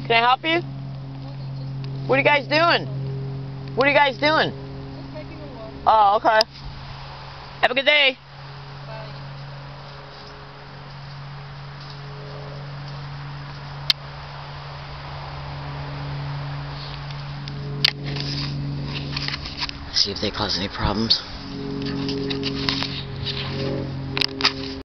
Can I help you? What are you guys doing? What are you guys doing? Just taking a walk. Oh, okay. Have a good day. Bye. See if they cause any problems.